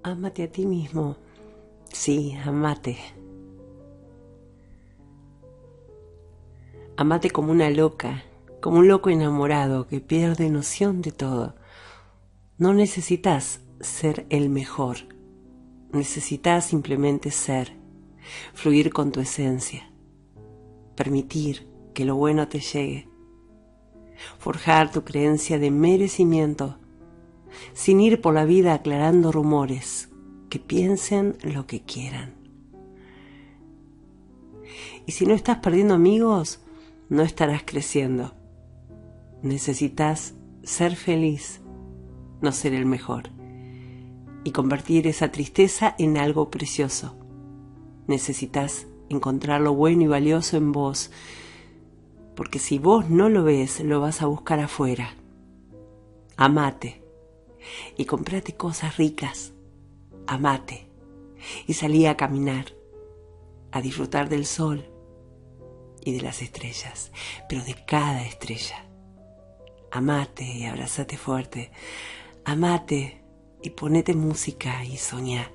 Ámate a ti mismo. Sí, amate. Amate como una loca, como un loco enamorado que pierde noción de todo. No necesitas ser el mejor. Necesitas simplemente ser, fluir con tu esencia, permitir que lo bueno te llegue, forjar tu creencia de merecimiento, sin ir por la vida aclarando rumores, que piensen lo que quieran. Y si no estás perdiendo amigos, no estarás creciendo. Necesitas ser feliz, no ser el mejor, y convertir esa tristeza en algo precioso. Necesitas encontrar lo bueno y valioso en vos, porque si vos no lo ves, lo vas a buscar afuera. Amate y comprate cosas ricas. Amate y salí a caminar, a disfrutar del sol y de las estrellas, pero de cada estrella. Amate y abrázate fuerte. Amate y ponete música y soñá.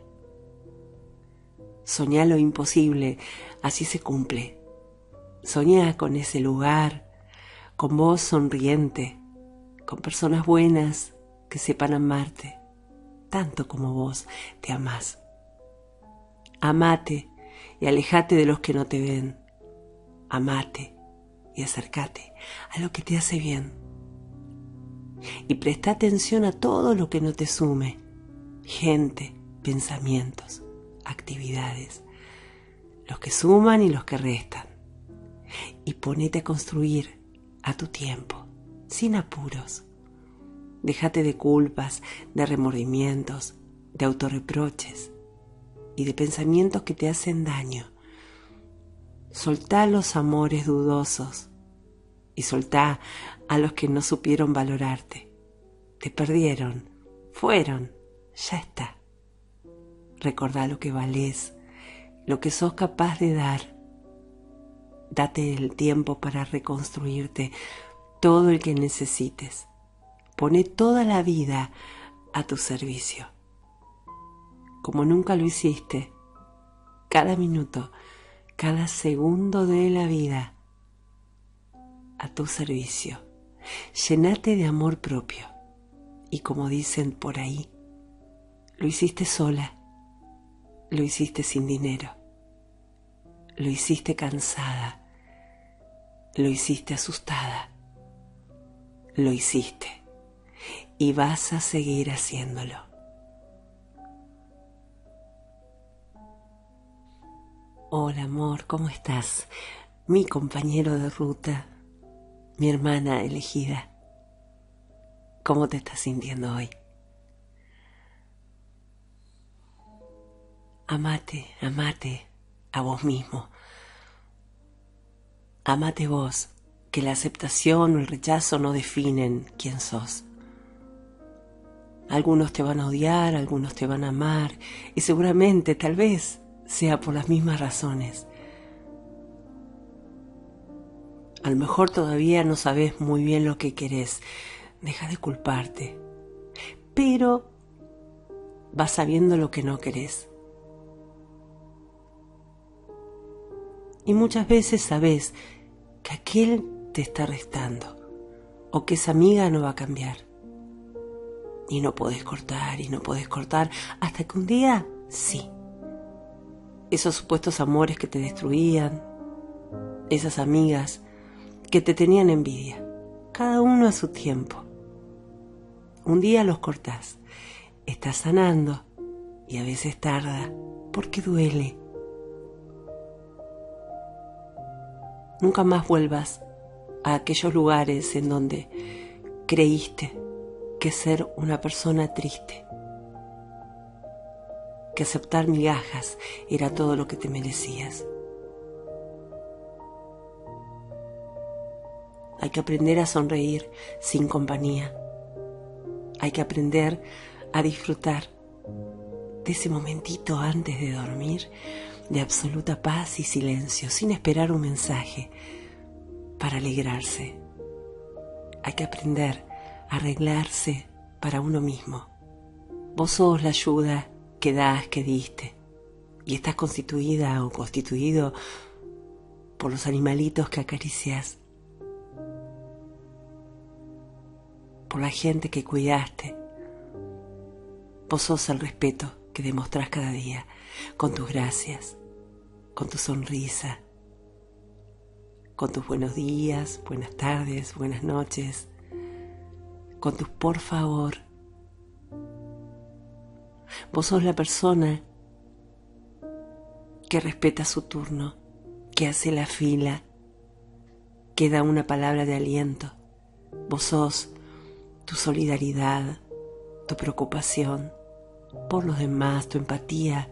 Soñá lo imposible, así se cumple. Soñá con ese lugar, con vos sonriente, con personas buenas que sepan amarte, tanto como vos te amás. Amate y alejate de los que no te ven. Amate y acércate a lo que te hace bien. Y presta atención a todo lo que no te sume. Gente, pensamientos, actividades, los que suman y los que restan. Y ponete a construir a tu tiempo, sin apuros. Déjate de culpas, de remordimientos, de autorreproches y de pensamientos que te hacen daño. Soltá los amores dudosos y soltá a los que no supieron valorarte. Te perdieron, fueron, ya está. Recordá lo que valés, lo que sos capaz de dar. Date el tiempo para reconstruirte todo el que necesites. Poné toda la vida a tu servicio. Como nunca lo hiciste, cada minuto, cada segundo de la vida a tu servicio. Llenate de amor propio. Y como dicen por ahí, lo hiciste sola, lo hiciste sin dinero, lo hiciste cansada, lo hiciste asustada, lo hiciste y vas a seguir haciéndolo. Hola amor, ¿cómo estás? Mi compañero de ruta, mi hermana elegida. ¿Cómo te estás sintiendo hoy? Amate, amate a vos mismo. Amate vos, que la aceptación o el rechazo no definen quién sos. Algunos te van a odiar, algunos te van a amar, y seguramente, tal vez, sea por las mismas razones. A lo mejor todavía no sabes muy bien lo que querés. Deja de culparte. Pero vas sabiendo lo que no querés. Y muchas veces sabés que aquel te está restando o que esa amiga no va a cambiar. Y no podés cortar y no podés cortar hasta que un día, sí. Esos supuestos amores que te destruían, esas amigas que te tenían envidia, cada uno a su tiempo. Un día los cortás, estás sanando y a veces tarda porque duele. Nunca más vuelvas a aquellos lugares en donde creíste que ser una persona triste, que aceptar migajas era todo lo que te merecías. Hay que aprender a sonreír sin compañía. Hay que aprender a disfrutar de ese momentito antes de dormir, de absoluta paz y silencio, sin esperar un mensaje para alegrarse. Hay que aprender a arreglarse para uno mismo. Vos sos la ayuda que das, que diste. Y estás constituida o constituido por los animalitos que acaricias, por la gente que cuidaste. Vos sos el respeto que demostrás cada día, con tus gracias, con tu sonrisa, con tus buenos días, buenas tardes, buenas noches, con tus por favor. Vos sos la persona que respeta su turno, que hace la fila, que da una palabra de aliento. Vos sos tu solidaridad, tu preocupación por los demás, tu empatía.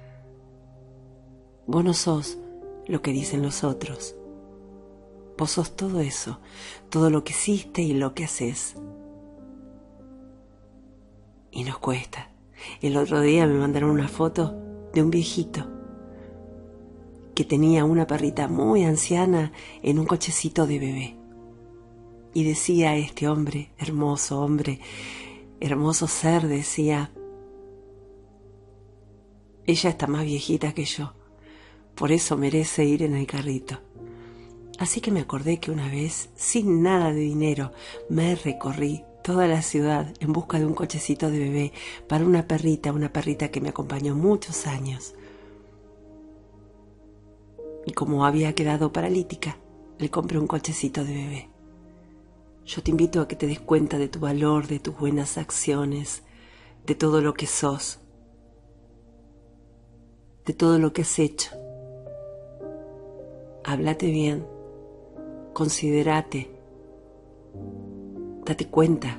Vos no sos lo que dicen los otros. Vos sos todo eso, todo lo que hiciste y lo que haces. Y nos cuesta. El otro día me mandaron una foto de un viejito que tenía una perrita muy anciana en un cochecito de bebé. Y decía este hombre, hermoso ser, decía, ella está más viejita que yo, por eso merece ir en el carrito. Así que me acordé que una vez, sin nada de dinero, me recorrí toda la ciudad en busca de un cochecito de bebé para una perrita que me acompañó muchos años. Y como había quedado paralítica, le compré un cochecito de bebé. Yo te invito a que te des cuenta de tu valor, de tus buenas acciones, de todo lo que sos, de todo lo que has hecho. Háblate bien, considérate, date cuenta,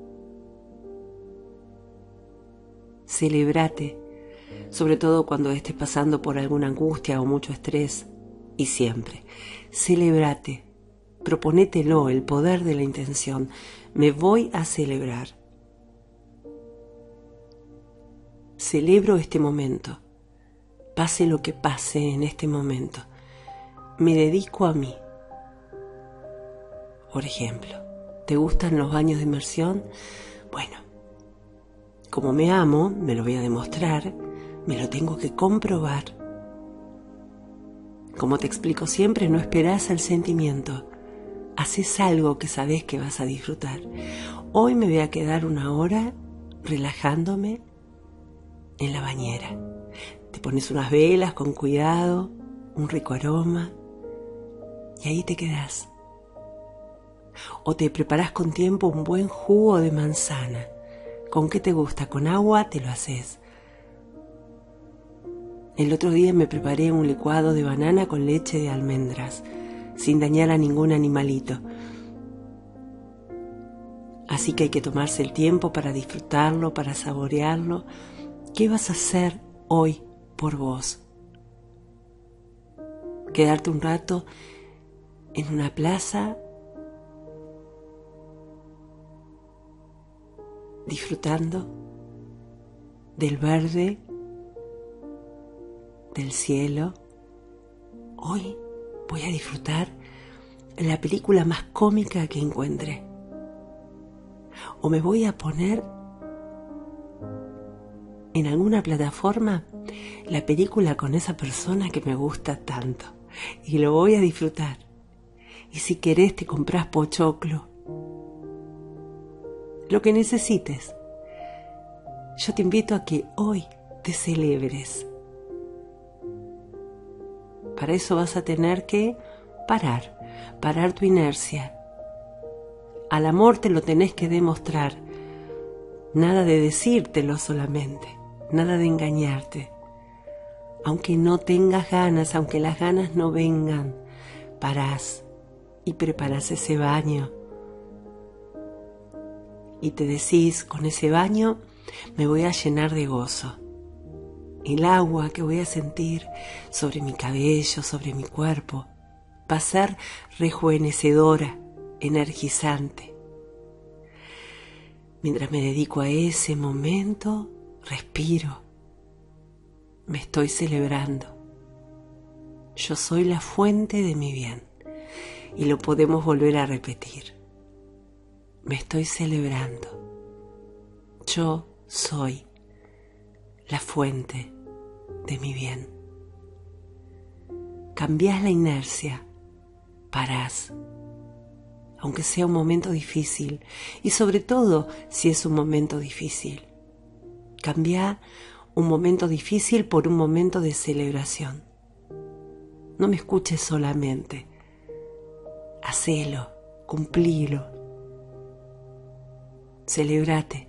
celébrate, sobre todo cuando estés pasando por alguna angustia o mucho estrés, y siempre, celébrate, proponételo, el poder de la intención. Me voy a celebrar. Celebro este momento, pase lo que pase en este momento. Me dedico a mí. Por ejemplo, ¿te gustan los baños de inmersión? Bueno, como me amo, me lo voy a demostrar, me lo tengo que comprobar. Como te explico siempre, no esperás al sentimiento. Haces algo que sabés que vas a disfrutar. Hoy me voy a quedar una hora relajándome en la bañera. Te pones unas velas con cuidado, un rico aroma, y ahí te quedás. O te preparás con tiempo un buen jugo de manzana. ¿Con qué te gusta? ¿Con agua? Te lo haces. El otro día me preparé un licuado de banana con leche de almendras, sin dañar a ningún animalito. Así que hay que tomarse el tiempo para disfrutarlo, para saborearlo. ¿Qué vas a hacer hoy por vos? Quedarte un rato en una plaza, disfrutando del verde, del cielo. Hoy voy a disfrutar la película más cómica que encuentre. O me voy a poner en alguna plataforma la película con esa persona que me gusta tanto. Y lo voy a disfrutar. Y si querés te comprás pochoclo. Lo que necesites. Yo te invito a que hoy te celebres. Para eso vas a tener que parar tu inercia. Al amor te lo tenés que demostrar. Nada de decírtelo solamente, nada de engañarte. Aunque no tengas ganas, aunque las ganas no vengan, parás y preparás ese baño. Y te decís, con ese baño me voy a llenar de gozo. El agua que voy a sentir sobre mi cabello, sobre mi cuerpo, va a ser rejuvenecedora, energizante. Mientras me dedico a ese momento, respiro. Me estoy celebrando. Yo soy la fuente de mi bien. Y lo podemos volver a repetir. Me estoy celebrando. Yo soy la fuente de mi bien. Cambiás la inercia, parás, aunque sea un momento difícil, y sobre todo si es un momento difícil. Cambiá un momento difícil por un momento de celebración. No me escuches solamente, hacelo, cumplilo, celebrate.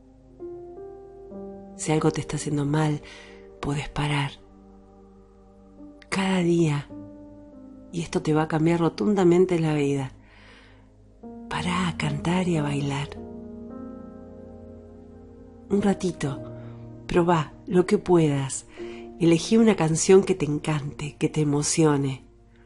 Si algo te está haciendo mal, podés parar. Cada día, y esto te va a cambiar rotundamente la vida, pará a cantar y a bailar. Un ratito, probá lo que puedas. Elegí una canción que te encante, que te emocione.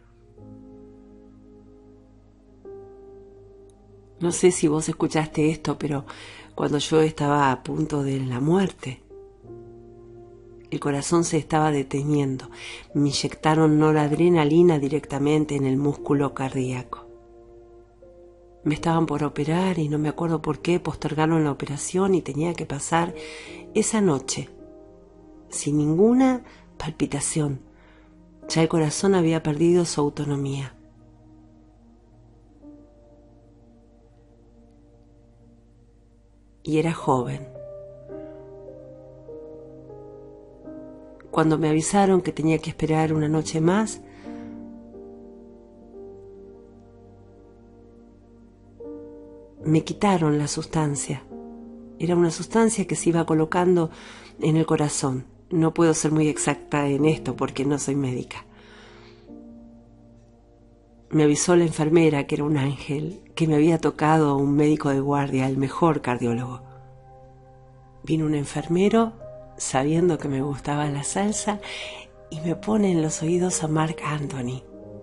No sé si vos escuchaste esto, pero cuando yo estaba a punto de la muerte, el corazón se estaba deteniendo. Me inyectaron noradrenalina directamente en el músculo cardíaco. Me estaban por operar y no me acuerdo por qué postergaron la operación y tenía que pasar esa noche sin ninguna palpitación. Ya el corazón había perdido su autonomía. Y era joven. Cuando me avisaron que tenía que esperar una noche más, me quitaron la sustancia. Era una sustancia que se iba colocando en el corazón. No puedo ser muy exacta en esto porque no soy médica. Me avisó la enfermera, que era un ángel, que me había tocado un médico de guardia, el mejor cardiólogo. Vino un enfermero sabiendo que me gustaba la salsa y me pone en los oídos a Marc Anthony.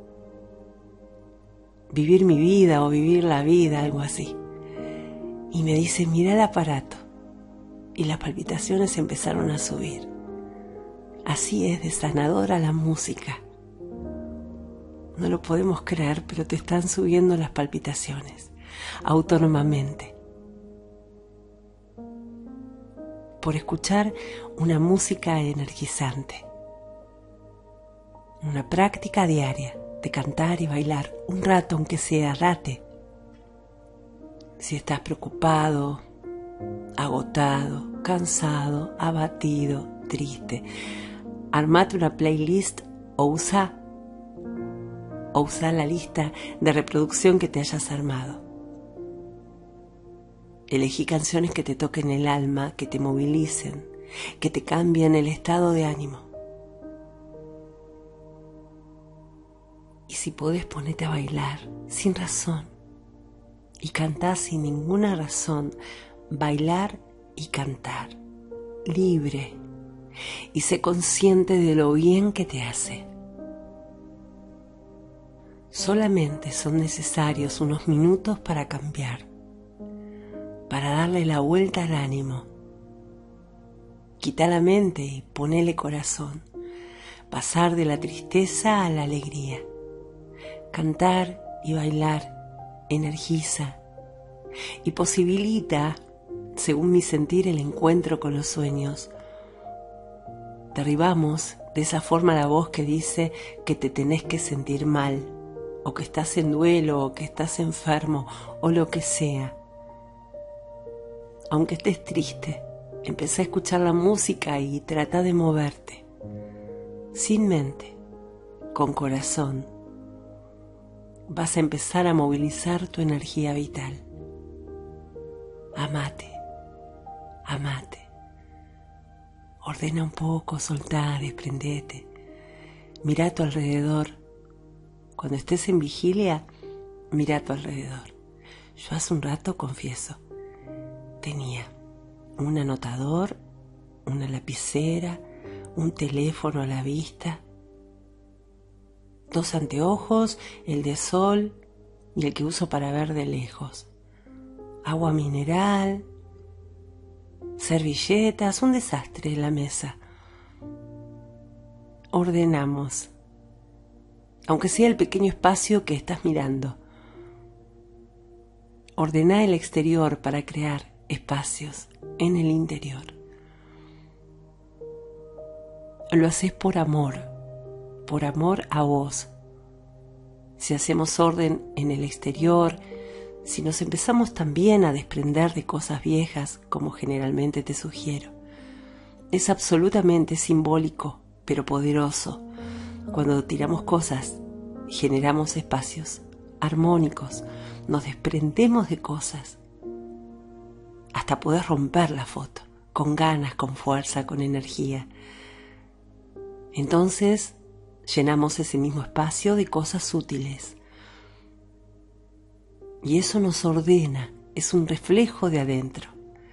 Vivir mi vida o vivir la vida, algo así. Y me dice, mira el aparato. Y las palpitaciones empezaron a subir. Así es de sanadora la música. No lo podemos creer, pero te están subiendo las palpitaciones, autónomamente. Por escuchar una música energizante. Una práctica diaria de cantar y bailar, un rato aunque sea, date. Si estás preocupado, agotado, cansado, abatido, triste, armate una playlist o usa la lista de reproducción que te hayas armado. Elegí canciones que te toquen el alma, que te movilicen, que te cambien el estado de ánimo. Y si podés, ponete a bailar sin razón y cantá sin ninguna razón. Bailar y cantar, libre, y sé consciente de lo bien que te hace. Solamente son necesarios unos minutos para cambiar, para darle la vuelta al ánimo. Quita la mente y ponele corazón. Pasar de la tristeza a la alegría. Cantar y bailar energiza y posibilita, según mi sentir, el encuentro con los sueños. Derribamos de esa forma la voz que dice que te tenés que sentir mal, o que estás en duelo, o que estás enfermo, o lo que sea. Aunque estés triste, empecé a escuchar la música y trata de moverte. Sin mente, con corazón, vas a empezar a movilizar tu energía vital. Amate, amate. Ordena un poco, soltá, desprendete. Mira a tu alrededor. Cuando estés en vigilia, mira a tu alrededor. Yo hace un rato, confieso, tenía un anotador, una lapicera, un teléfono a la vista, 2 anteojos, el de sol y el que uso para ver de lejos, agua mineral, servilletas, un desastre en la mesa. Ordenamos, aunque sea el pequeño espacio que estás mirando. Ordená el exterior para crear espacios en el interior. lo haces por amor a vos. Si hacemos orden en el exterior, si nos empezamos también a desprender de cosas viejas, como generalmente te sugiero, es absolutamente simbólico, pero poderoso. Cuando tiramos cosas, generamos espacios armónicos, nos desprendemos de cosas, hasta poder romper la foto, con ganas, con fuerza, con energía. Entonces, llenamos ese mismo espacio de cosas útiles. Y eso nos ordena, es un reflejo de adentro.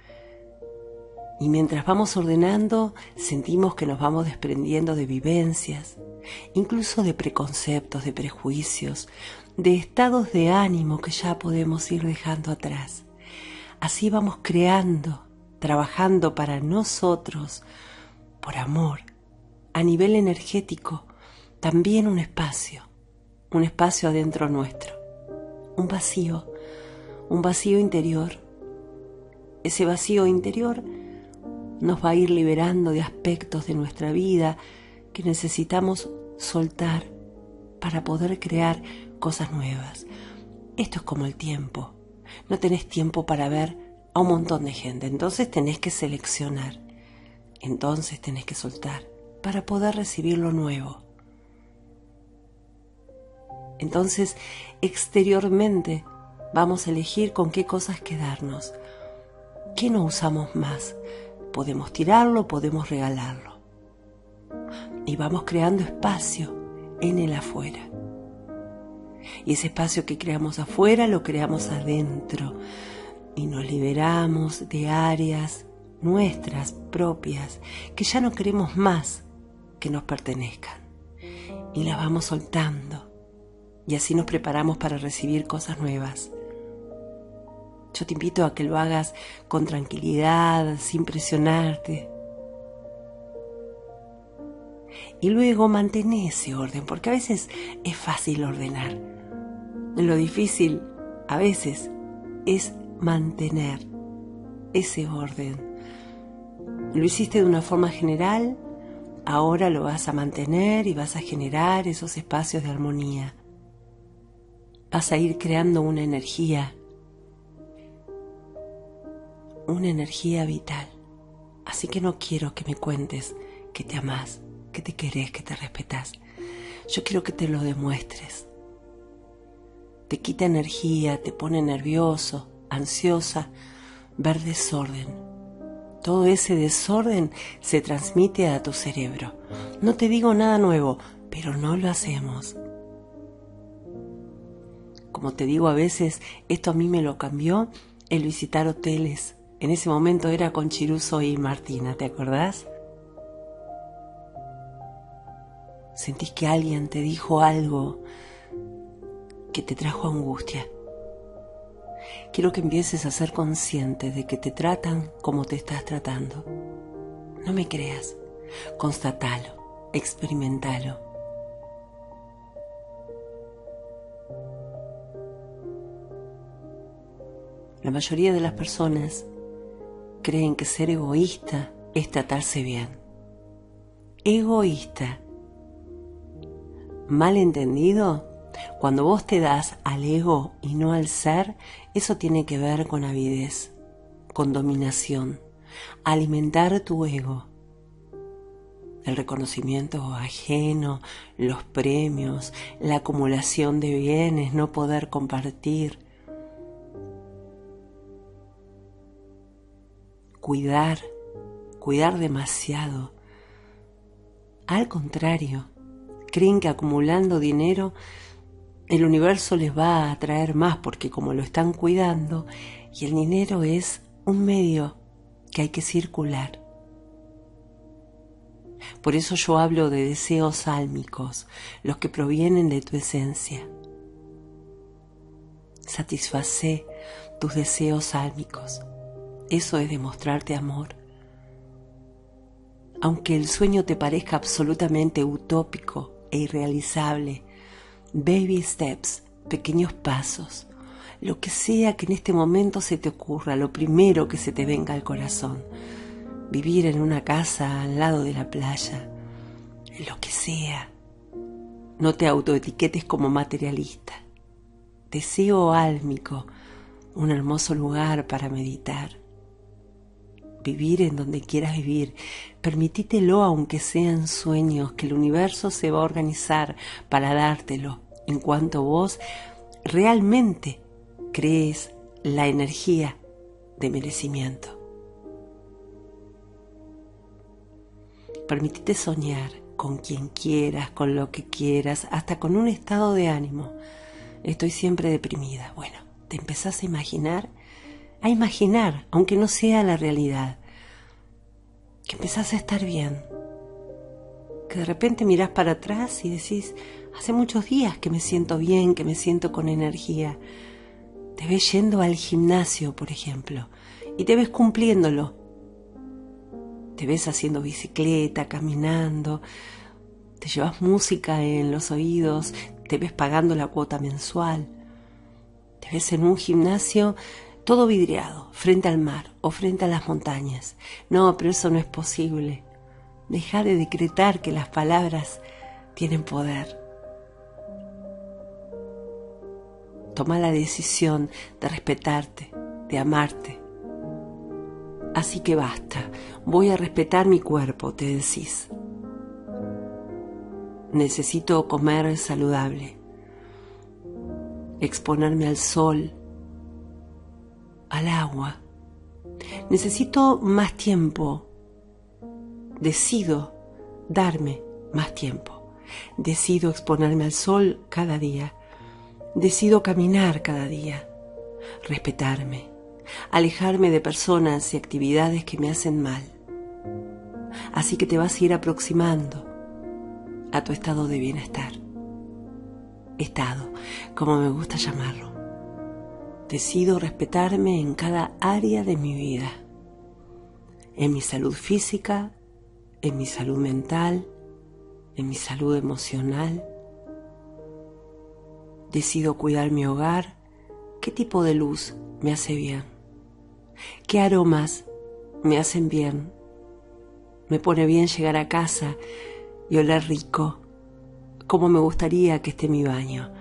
Y mientras vamos ordenando, sentimos que nos vamos desprendiendo de vivencias, incluso de preconceptos, de prejuicios, de estados de ánimo que ya podemos ir dejando atrás. Así vamos creando, trabajando para nosotros, por amor, a nivel energético, también un espacio adentro nuestro, un vacío interior. Ese vacío interior nos va a ir liberando de aspectos de nuestra vida que necesitamos soltar para poder crear cosas nuevas. Esto es como el tiempo. No tenés tiempo para ver a un montón de gente, entonces tenés que seleccionar, entonces tenés que soltar para poder recibir lo nuevo. Entonces, exteriormente vamos a elegir con qué cosas quedarnos, qué no usamos más. Podemos tirarlo, podemos regalarlo. Y vamos creando espacio en el afuera. Y ese espacio que creamos afuera lo creamos adentro. Y nos liberamos de áreas nuestras propias que ya no queremos más que nos pertenezcan. Y las vamos soltando. Y así nos preparamos para recibir cosas nuevas. Yo te invito a que lo hagas con tranquilidad, sin presionarte. Y luego mantén ese orden, porque a veces es fácil ordenar. Lo difícil a veces es mantener ese orden. Lo hiciste de una forma general, ahora lo vas a mantener y vas a generar esos espacios de armonía. Vas a ir creando una energía vital. Así que no quiero que me cuentes que te amás, que te querés, que te respetás. Yo quiero que te lo demuestres. Te quita energía, te pone nervioso, ansiosa, ver desorden. Todo ese desorden se transmite a tu cerebro. No te digo nada nuevo, pero no lo hacemos. Como te digo, a veces esto a mí me lo cambió el visitar hoteles. En ese momento era con Chiruso y Martina, ¿te acordás? Sentís que alguien te dijo algo que te trajo angustia. Quiero que empieces a ser consciente de que te tratan como te estás tratando. No me creas, constatalo, experimentalo. La mayoría de las personas creen que ser egoísta es tratarse bien. Egoísta. Mal entendido, cuando vos te das al ego y no al ser, eso tiene que ver con avidez, con dominación, alimentar tu ego. El reconocimiento ajeno, los premios, la acumulación de bienes, no poder compartir. Cuidar demasiado. Al contrario, creen que acumulando dinero el universo les va a atraer más porque como lo están cuidando, y el dinero es un medio que hay que circular. Por eso yo hablo de deseos álmicos, los que provienen de tu esencia. Satisfacé tus deseos álmicos. Eso es demostrarte amor. Aunque el sueño te parezca absolutamente utópico e irrealizable, baby steps, pequeños pasos, lo que sea que en este momento se te ocurra, lo primero que se te venga al corazón. Vivir en una casa al lado de la playa, lo que sea. No te autoetiquetes como materialista. Deseo álmico, un hermoso lugar para meditar. Vivir en donde quieras vivir. Permitítelo aunque sean sueños, que el universo se va a organizar para dártelo en cuanto vos realmente crees la energía de merecimiento. Permitite soñar con quien quieras, con lo que quieras, hasta con un estado de ánimo. Estoy siempre deprimida. Bueno, te empezás a imaginar, aunque no sea la realidad, que empezás a estar bien, que de repente mirás para atrás y decís, hace muchos días que me siento bien, que me siento con energía. Te ves yendo al gimnasio, por ejemplo, y te ves cumpliéndolo. Te ves haciendo bicicleta, caminando, te llevas música en los oídos, te ves pagando la cuota mensual. Te ves en un gimnasio todo vidriado, frente al mar o frente a las montañas. No, pero eso no es posible. Deja de decretar que las palabras tienen poder. Toma la decisión de respetarte, de amarte. Así que basta, voy a respetar mi cuerpo, te decís. Necesito comer saludable, exponerme al sol, al agua. Necesito más tiempo. Decido darme más tiempo. Decido exponerme al sol cada día. Decido caminar cada día. Respetarme. Alejarme de personas y actividades que me hacen mal. Así que te vas a ir aproximando a tu estado de bienestar. Estado, como me gusta llamarlo. Decido respetarme en cada área de mi vida. En mi salud física, en mi salud mental, en mi salud emocional. Decido cuidar mi hogar. ¿Qué tipo de luz me hace bien? ¿Qué aromas me hacen bien? Me pone bien llegar a casa y oler rico. ¿Cómo me gustaría que esté mi baño?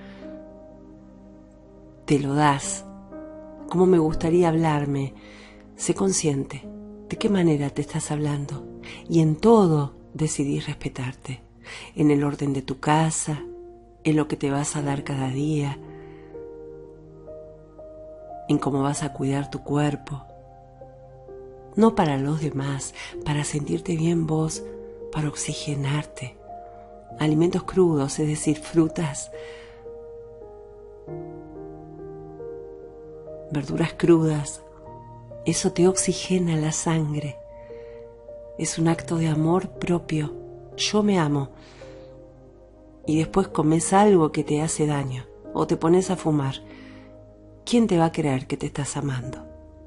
Te lo das. ¿Cómo me gustaría hablarme? Sé consciente de qué manera te estás hablando y en todo decidís respetarte. En el orden de tu casa, en lo que te vas a dar cada día, en cómo vas a cuidar tu cuerpo. No para los demás, para sentirte bien vos, para oxigenarte. Alimentos crudos, es decir, frutas, verduras crudas, eso te oxigena la sangre. Es un acto de amor propio. Yo me amo. Y después comes algo que te hace daño o te pones a fumar. ¿Quién te va a creer que te estás amando?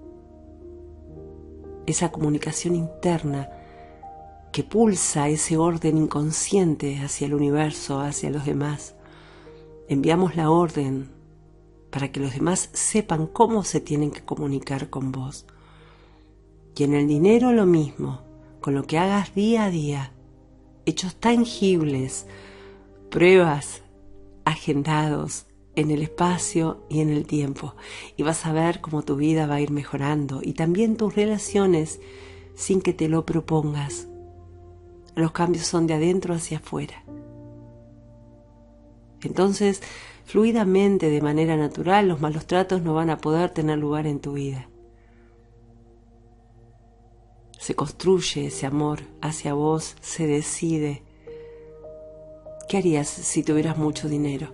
Esa comunicación interna que pulsa ese orden inconsciente hacia el universo, hacia los demás. Enviamos la orden para que los demás sepan cómo se tienen que comunicar con vos. Y en el dinero lo mismo, con lo que hagas día a día, hechos tangibles, pruebas, agendados en el espacio y en el tiempo. Y vas a ver cómo tu vida va a ir mejorando y también tus relaciones sin que te lo propongas. Los cambios son de adentro hacia afuera. Entonces, fluidamente, de manera natural, los malos tratos no van a poder tener lugar en tu vida. Se construye ese amor hacia vos, se decide. ¿Qué harías si tuvieras mucho dinero?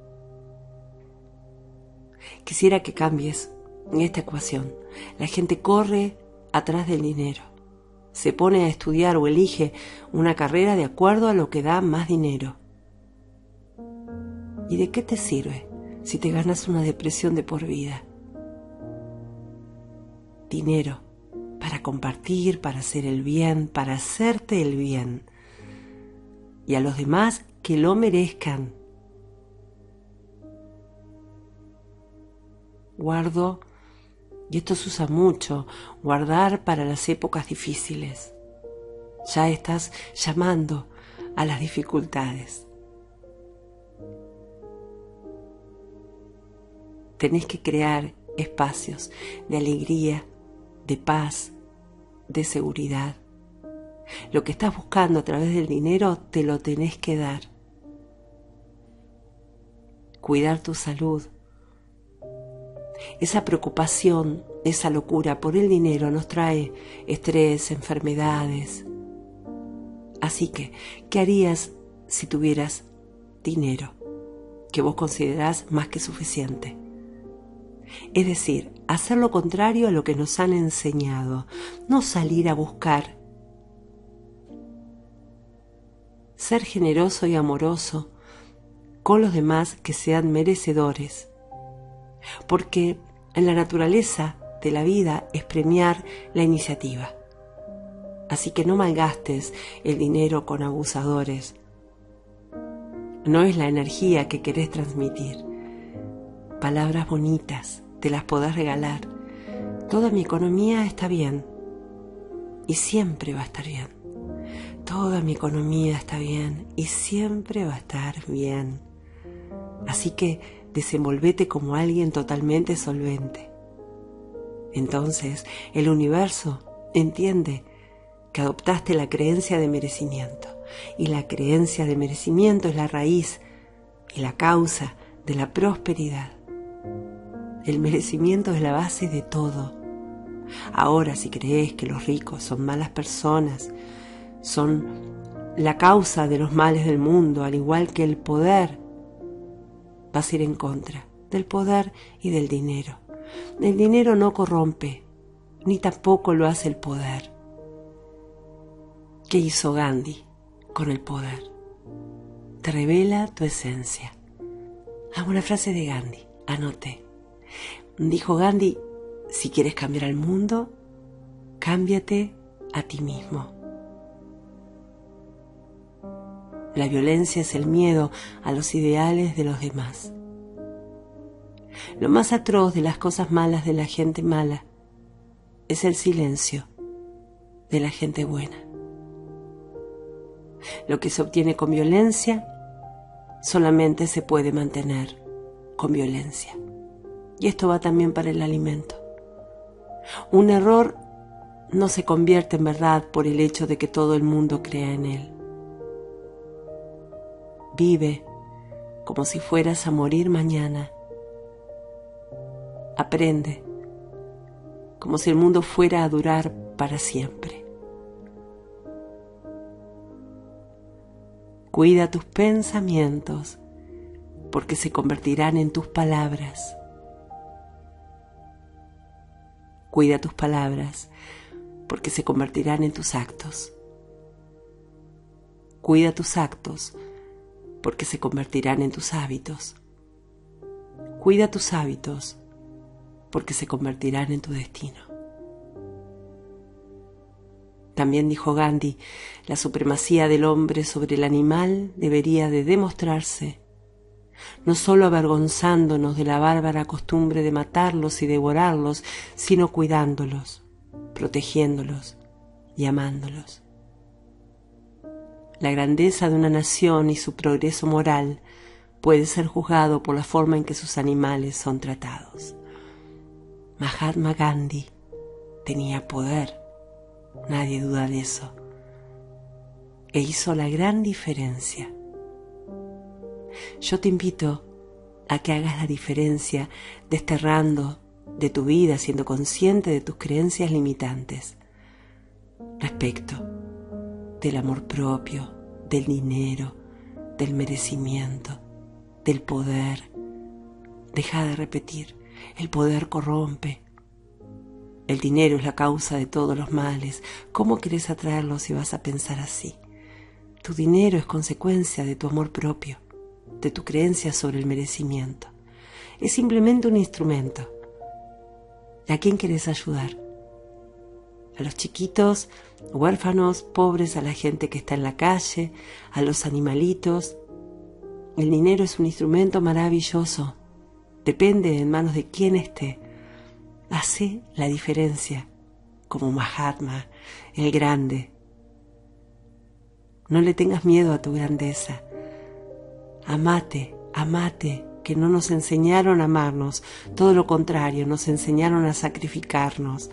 Quisiera que cambies esta ecuación. La gente corre atrás del dinero. Se pone a estudiar o elige una carrera de acuerdo a lo que da más dinero. ¿Y de qué te sirve si te ganas una depresión de por vida? Dinero para compartir, para hacer el bien, para hacerte el bien. Y a los demás que lo merezcan. Guardo, y esto se usa mucho, guardar para las épocas difíciles. Ya estás llamando a las dificultades. Tenés que crear espacios de alegría, de paz, de seguridad. Lo que estás buscando a través del dinero te lo tenés que dar. Cuidar tu salud. Esa preocupación, esa locura por el dinero nos trae estrés, enfermedades. Así que, ¿qué harías si tuvieras dinero que vos considerás más que suficiente? Es decir, hacer lo contrario a lo que nos han enseñado, no salir a buscar. Ser generoso y amoroso con los demás que sean merecedores. Porque en la naturaleza de la vida es premiar la iniciativa. Así que no malgastes el dinero con abusadores. No es la energía que querés transmitir. Palabras bonitas, te las podés regalar. Toda mi economía está bien y siempre va a estar bien. Toda mi economía está bien y siempre va a estar bien. Así que desenvolvete como alguien totalmente solvente. Entonces el universo entiende que adoptaste la creencia de merecimiento, y la creencia de merecimiento es la raíz y la causa de la prosperidad. El merecimiento es la base de todo. Ahora, si crees que los ricos son malas personas, son la causa de los males del mundo, al igual que el poder, vas a ir en contra del poder y del dinero. El dinero no corrompe, ni tampoco lo hace el poder. ¿Qué hizo Gandhi con el poder? Te revela tu esencia. Hago una frase de Gandhi, anoté. Dijo Gandhi, si quieres cambiar al mundo, cámbiate a ti mismo. La violencia es el miedo a los ideales de los demás. Lo más atroz de las cosas malas de la gente mala es el silencio de la gente buena. Lo que se obtiene con violencia solamente se puede mantener con violencia. Y esto va también para el alimento. Un error no se convierte en verdad por el hecho de que todo el mundo crea en él. Vive como si fueras a morir mañana. Aprende como si el mundo fuera a durar para siempre. Cuida tus pensamientos porque se convertirán en tus palabras. Cuida tus palabras porque se convertirán en tus actos. Cuida tus actos porque se convertirán en tus hábitos. Cuida tus hábitos porque se convertirán en tu destino. También dijo Gandhi, la supremacía del hombre sobre el animal debería de demostrarse, no solo avergonzándonos de la bárbara costumbre de matarlos y devorarlos, sino cuidándolos, protegiéndolos y amándolos. La grandeza de una nación y su progreso moral puede ser juzgado por la forma en que sus animales son tratados. Mahatma Gandhi tenía poder, nadie duda de eso, e hizo la gran diferencia. Yo te invito a que hagas la diferencia desterrando de tu vida, siendo consciente de tus creencias limitantes respecto del amor propio, del dinero, del merecimiento, del poder. Deja de repetir, el poder corrompe. El dinero es la causa de todos los males. ¿Cómo querés atraerlo si vas a pensar así? Tu dinero es consecuencia de tu amor propio, de tu creencia sobre el merecimiento. Es simplemente un instrumento. ¿A quién querés ayudar? A los chiquitos, huérfanos, pobres, a la gente que está en la calle, a los animalitos. El dinero es un instrumento maravilloso. Depende en manos de quién esté. Hace la diferencia, como Mahatma, el grande. No le tengas miedo a tu grandeza. Amate, amate, que no nos enseñaron a amarnos, todo lo contrario, nos enseñaron a sacrificarnos.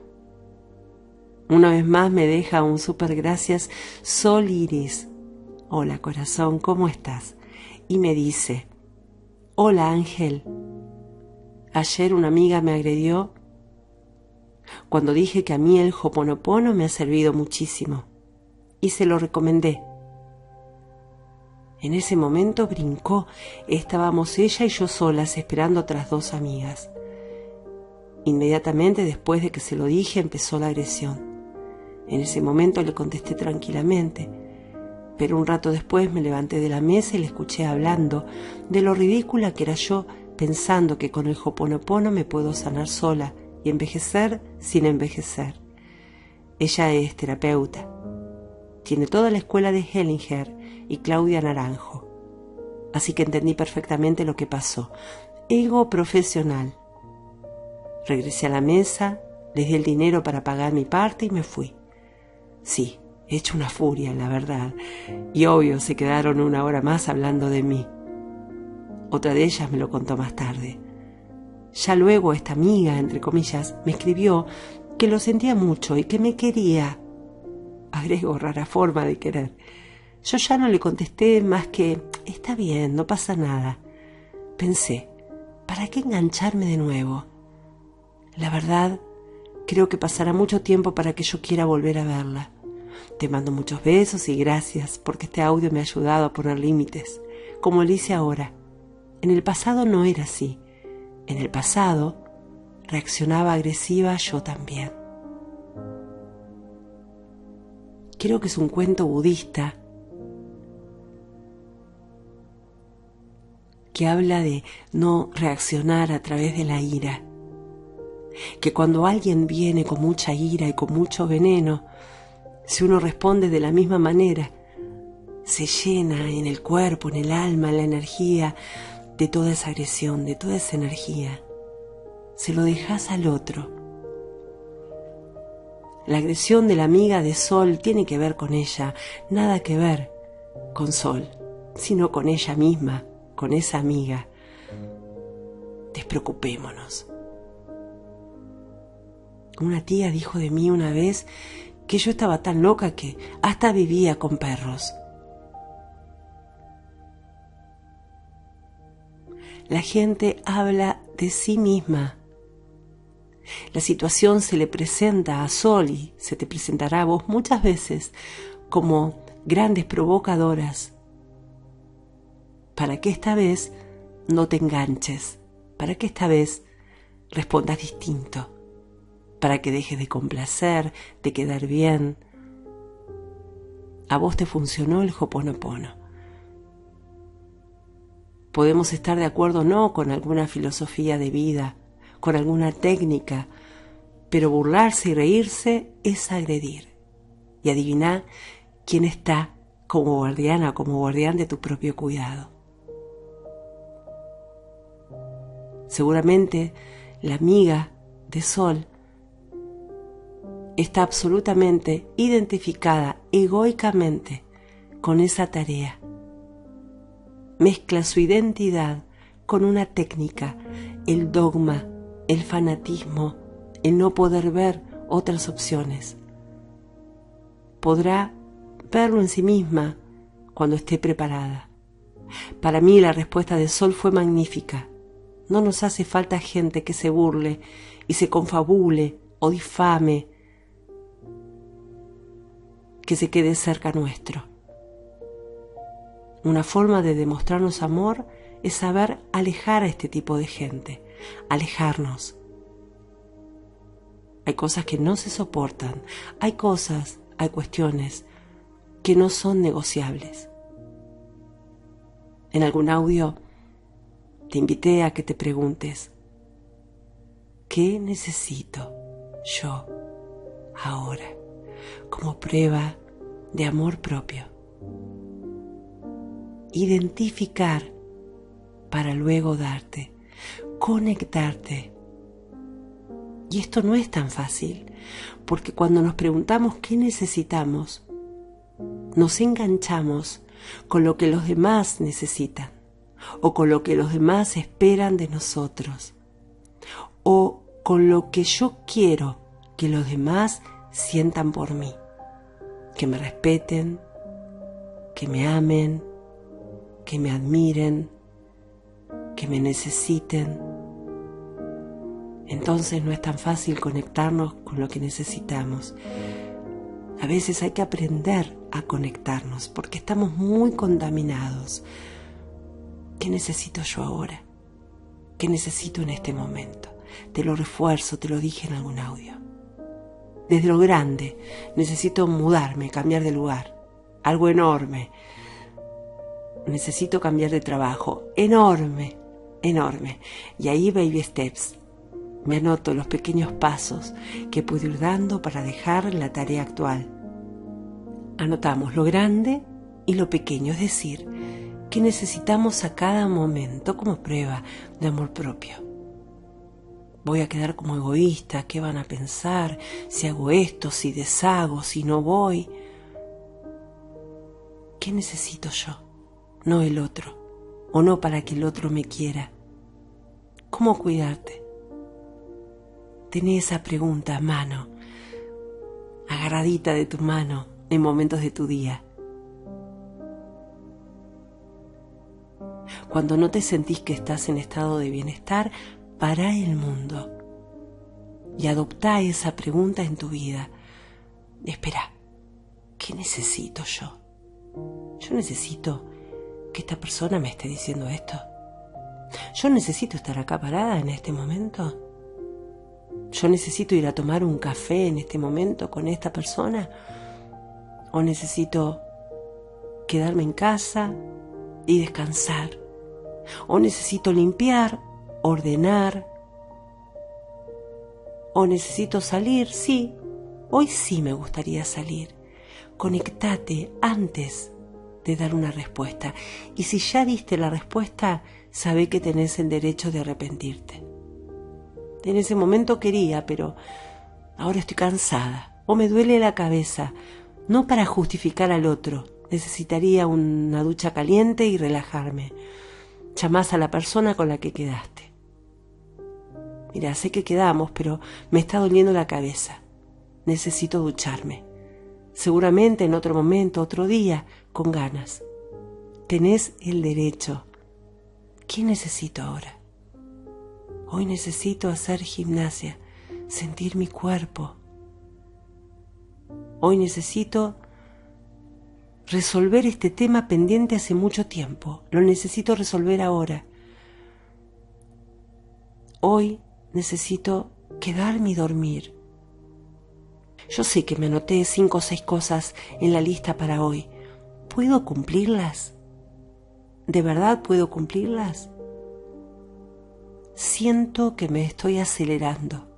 Una vez más me deja un súper gracias Sol Iris. Hola corazón, ¿cómo estás? Y me dice, hola Ángel, ayer una amiga me agredió cuando dije que a mí el Ho'oponopono me ha servido muchísimo y se lo recomendé. En ese momento brincó, estábamos ella y yo solas esperando a otras dos amigas. Inmediatamente después de que se lo dije empezó la agresión. En ese momento le contesté tranquilamente, pero un rato después me levanté de la mesa y le escuché hablando de lo ridícula que era yo, pensando que con el Ho'oponopono me puedo sanar sola y envejecer sin envejecer. Ella es terapeuta. Tiene toda la escuela de Hellinger y Claudia Naranjo. Así que entendí perfectamente lo que pasó. Ego profesional. Regresé a la mesa, les di el dinero para pagar mi parte y me fui. Sí, he hecho una furia, la verdad. Y obvio, se quedaron una hora más hablando de mí. Otra de ellas me lo contó más tarde. Ya luego esta amiga, entre comillas, me escribió que lo sentía mucho y que me quería. Agrego, rara forma de querer. Yo ya no le contesté más que, está bien, no pasa nada. Pensé, ¿para qué engancharme de nuevo? La verdad, creo que pasará mucho tiempo para que yo quiera volver a verla. Te mando muchos besos y gracias porque este audio me ha ayudado a poner límites, como lo hice ahora. En el pasado no era así. En el pasado reaccionaba agresiva yo también. Creo que es un cuento budista que habla de no reaccionar a través de la ira. Que cuando alguien viene con mucha ira y con mucho veneno, si uno responde de la misma manera, se llena en el cuerpo, en el alma, en la energía de toda esa agresión, de toda esa energía. Se lo dejas al otro. La agresión de la amiga de Sol tiene que ver con ella, nada que ver con Sol, sino con ella misma, con esa amiga. Despreocupémonos. Una tía dijo de mí una vez que yo estaba tan loca que hasta vivía con perros. La gente habla de sí misma. La situación se le presenta a Sol y se te presentará a vos muchas veces como grandes provocadoras, para que esta vez no te enganches, para que esta vez respondas distinto, para que dejes de complacer, de quedar bien. A vos te funcionó el Ho'oponopono. Podemos estar de acuerdo o no con alguna filosofía de vida, con alguna técnica, pero burlarse y reírse es agredir. Y adivina quién está como guardiana o como guardián de tu propio cuidado. Seguramente la amiga de Sol está absolutamente identificada egoicamente con esa tarea. Mezcla su identidad con una técnica, el dogma, el fanatismo, el no poder ver otras opciones. Podrá verlo en sí misma cuando esté preparada. Para mí la respuesta de Sol fue magnífica. No nos hace falta gente que se burle y se confabule o difame, que se quede cerca nuestro. Una forma de demostrarnos amor es saber alejar a este tipo de gente, alejarnos. Hay cosas que no se soportan, hay cuestiones que no son negociables. En algún audio te invité a que te preguntes, ¿qué necesito yo ahora como prueba de amor propio? Identificar para luego darte, conectarte. Y esto no es tan fácil, porque cuando nos preguntamos qué necesitamos, nos enganchamos con lo que los demás necesitan, o con lo que los demás esperan de nosotros, o con lo que yo quiero que los demás sientan por mí, que me respeten, que me amen, que me admiren, que me necesiten. Entonces no es tan fácil conectarnos con lo que necesitamos. A veces hay que aprender a conectarnos porque estamos muy contaminados. ¿Qué necesito yo ahora? ¿Qué necesito en este momento? Te lo refuerzo, te lo dije en algún audio. Desde lo grande, necesito mudarme, cambiar de lugar. Algo enorme. Necesito cambiar de trabajo. Enorme, enorme. Y ahí baby steps. Me anoto los pequeños pasos que puedo ir dando para dejar la tarea actual. Anotamos lo grande y lo pequeño, es decir, que necesitamos a cada momento como prueba de amor propio. Voy a quedar como egoísta, ¿qué van a pensar? Si hago esto, si deshago, si no voy. ¿Qué necesito yo? No el otro, o no para que el otro me quiera. ¿Cómo cuidarte? Tené esa pregunta a mano, agarradita de tu mano en momentos de tu día. Cuando no te sentís que estás en estado de bienestar, pará el mundo y adoptá esa pregunta en tu vida. Espera, ¿qué necesito yo? Yo necesito que esta persona me esté diciendo esto. Yo necesito estar acá parada en este momento. Yo necesito ir a tomar un café en este momento con esta persona. O necesito quedarme en casa y descansar. O necesito limpiar, ordenar. O necesito salir, sí. Hoy sí me gustaría salir. Conectate antes de dar una respuesta. Y si ya diste la respuesta, sabé que tenés el derecho de arrepentirte. En ese momento quería, pero ahora estoy cansada. O me duele la cabeza. No para justificar al otro. Necesitaría una ducha caliente y relajarme. Llamás a la persona con la que quedaste. Mira, sé que quedamos, pero me está doliendo la cabeza. Necesito ducharme. Seguramente en otro momento, otro día, con ganas. Tenés el derecho. ¿Qué necesito ahora? Hoy necesito hacer gimnasia, sentir mi cuerpo. Hoy necesito resolver este tema pendiente hace mucho tiempo. Lo necesito resolver ahora. Hoy necesito quedarme y dormir. Yo sé que me anoté 5 o 6 cosas en la lista para hoy. ¿Puedo cumplirlas? ¿De verdad puedo cumplirlas? Siento que me estoy acelerando.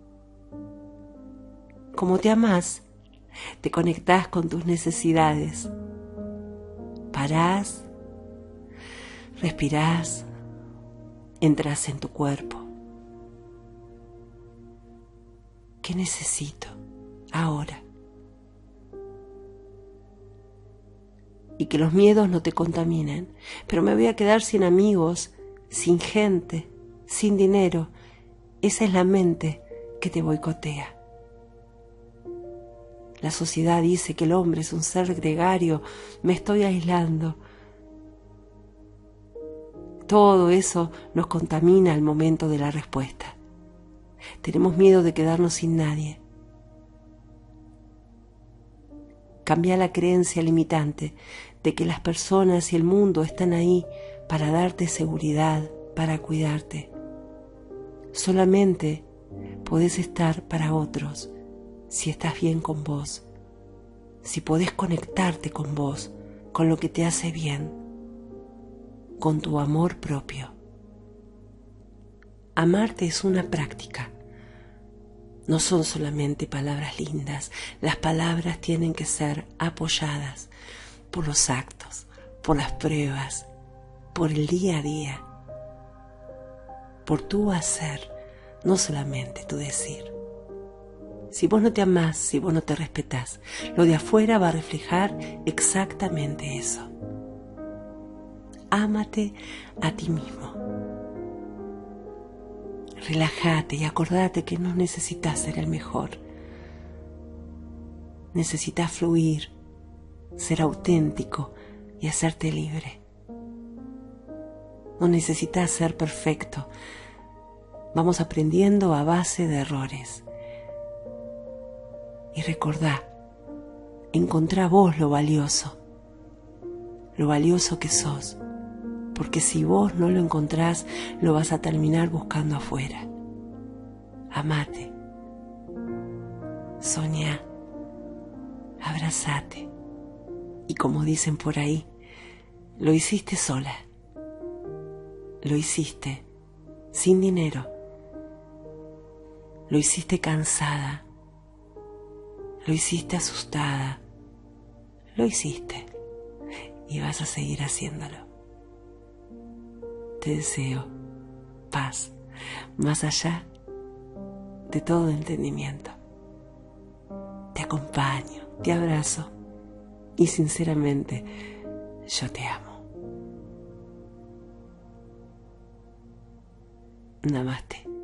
Como te amás, te conectás con tus necesidades. Parás, respirás, entras en tu cuerpo. ¿Qué necesito ahora? Y que los miedos no te contaminen. Pero me voy a quedar sin amigos, sin gente, sin dinero. Esa es la mente que te boicotea. La sociedad dice que el hombre es un ser gregario. Me estoy aislando. Todo eso nos contamina al momento de la respuesta. Tenemos miedo de quedarnos sin nadie. Cambia la creencia limitante de que las personas y el mundo están ahí para darte seguridad, para cuidarte. Solamente podés estar para otros si estás bien con vos, si podés conectarte con vos, con lo que te hace bien, con tu amor propio. Amarte es una práctica. No son solamente palabras lindas. Las palabras tienen que ser apoyadas por los actos, por las pruebas, por el día a día, por tu hacer, no solamente tu decir. Si vos no te amás, si vos no te respetás, lo de afuera va a reflejar exactamente eso. Ámate a ti mismo. Relájate y acordate que no necesitas ser el mejor. Necesitas fluir, ser auténtico y hacerte libre. No necesitas ser perfecto. Vamos aprendiendo a base de errores. Y recordá, encontrá vos lo valioso que sos. Porque si vos no lo encontrás, lo vas a terminar buscando afuera. Amate, soñá, abrazate. Y como dicen por ahí, lo hiciste sola. Lo hiciste sin dinero. Lo hiciste cansada. Lo hiciste asustada. Lo hiciste. Y vas a seguir haciéndolo. Te deseo paz, más allá de todo entendimiento. Te acompaño, te abrazo y sinceramente yo te amo. Namaste.